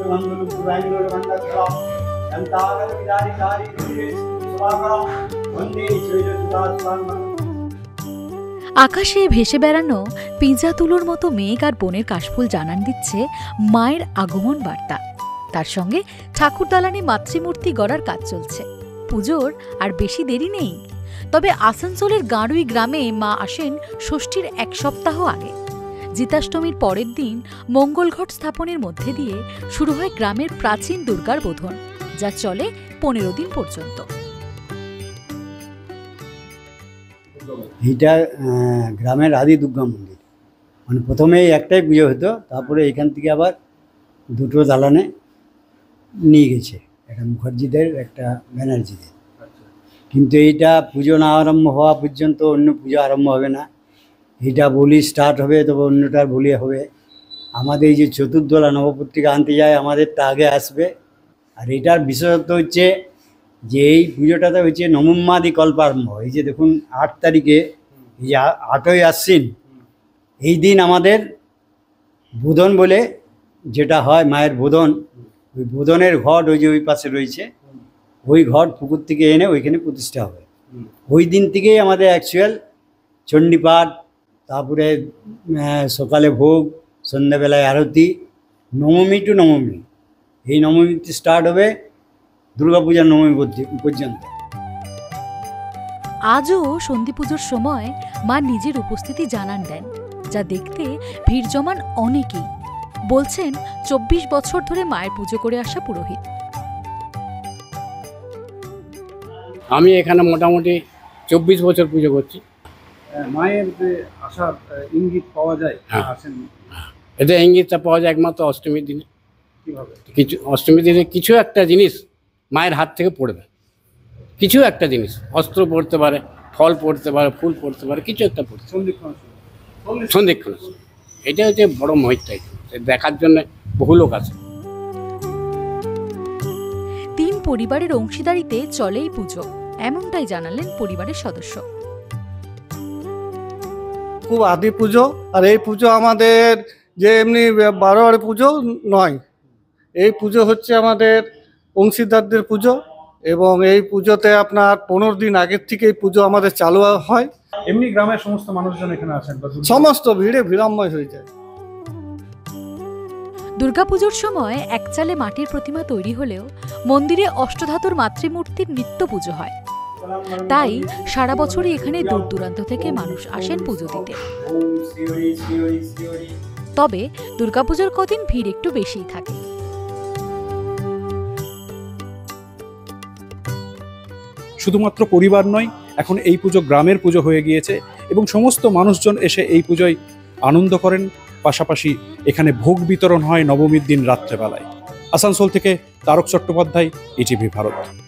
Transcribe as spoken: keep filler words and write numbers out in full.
আকাশে ভেসে বেড়ানো পিঁজা তুলোর মতো মেঘ আর বনের কাশফুল জানান দিচ্ছে মায়ের আগমন বার্তা। তার সঙ্গে ঠাকুর দালানে মাতৃমূর্তি গড়ার কাজ চলছে। পুজোর আর বেশি দেরি নেই। তবে আসানসোলের গাঁড়ুই গ্রামে মা আসেন ষষ্ঠীর এক সপ্তাহ আগে। জিতাষ্টমীর পরের দিন মঙ্গলঘট স্থাপনের মধ্যে দিয়ে শুরু হয় গ্রামের প্রাচীন দুর্গার বোধন, যা চলে পনেরো দিন পর্যন্ত। এইটা গ্রামের আদি দুর্গা মন্দির, মানে প্রথমেই একটাই পুজো হতো, তারপরে এখান থেকে আবার দুটো দালানে নিয়ে গেছে, একটা মুখার্জিদের একটা ব্যানার্জিদের। কিন্তু এইটা পুজো না আরম্ভ হওয়া পর্যন্ত অন্য পুজো আরম্ভ হবে না। এইটা বলি স্টার্ট হবে, তবে অন্যটার বলি হবে। আমাদের এই যে চতুর্দলা নবপত্রিকা আনতে যায়, আমাদেরটা আগে আসবে। আর এটার বিশেষত্ব হচ্ছে যে এই পুজোটাতে হচ্ছে নবম্যাদি কল্পারম্ভ। এই যে দেখুন আট তারিখে, এই যে আটই আশ্বিন, এই দিন আমাদের বোধন বলে যেটা হয়, মায়ের বোধন, ওই বোধনের ঘট ওই যে ওই পাশে রয়েছে, ওই ঘট পুকুর থেকে এনে ওইখানে প্রতিষ্ঠা হবে। ওই দিন থেকেই আমাদের অ্যাকচুয়াল চণ্ডীপাঠ, তারপরে সকালে ভোগ, সন্ধ্যাবেলায় আরতি, নবমী টু নবমী, এই নবমীতে স্টার্ট হবে দুর্গাপূজার নবমী পর্যন্ত। আজও সন্ধি পুজোর সময় মা নিজের উপস্থিতি জানান দেন, যা দেখতে ভিড় জমান অনেকেই। বলছেন চব্বিশ বছর ধরে মায়ের পুজো করে আসা পুরোহিত। আমি এখানে মোটামুটি চব্বিশ বছর পুজো করছি। মায়ের যে আসার ইঙ্গিত পাওয়া যায়, আসেন এটা ইঙ্গিতটা পাওয়া যায় একমাত্র অষ্টমীর দিনে। কিভাবে? কিছু অষ্টমীর দিনে কিছু একটা জিনিস মায়ের হাত থেকে পড়বে, কিছু একটা জিনিস, অস্ত্র পড়তে পারে, ফল পড়তে পারে, ফুল পড়তে পারে, কিছু একটা পড়তে সন্ধিক্ষণ সন্ধিক্ষণ। এটা হচ্ছে বড় মহিতটাই, দেখার জন্য বহু লোক আছে। তিন পরিবারের অংশীদারিতে চলে এই পুজো, এমনটাই জানালেন পরিবারের সদস্য। খুব আদি পুজো, আর এই পুজো আমাদের যে এমনি বারোয়ারি পুজো নয়, এই পুজো হচ্ছে আমাদের অংশীদারদের পুজো। এবং এই পুজোতে আপনার পনেরো দিন আগের থেকে এই পুজো আমাদের চালু হয়। এমনি গ্রামের সমস্ত মানুষজন এখানে আসেন, সমস্ত ভিড়ে ভিড়াময় হয়ে যায়। দুর্গাপুজোর সময় একচালে মাটির প্রতিমা তৈরি হলেও মন্দিরে অষ্টধাতুর মাতৃমূর্তির নিত্য পুজো হয়। তাই সারা বছরই এখানে দূর দূরান্ত থেকে মানুষ আসেন পুজো দিতে। তবে দুর্গাপুজোর কদিন ভিড় একটু বেশিই থাকে। শুধুমাত্র পরিবার নয়, এখন এই পুজো গ্রামের পুজো হয়ে গিয়েছে এবং সমস্ত মানুষজন এসে এই পুজোয় আনন্দ করেন। পাশাপাশি এখানে ভোগ বিতরণ হয় নবমীর দিন রাত্রেবেলায়। আসানসোল থেকে তারক চট্টোপাধ্যায়, ইটিভি ভারত।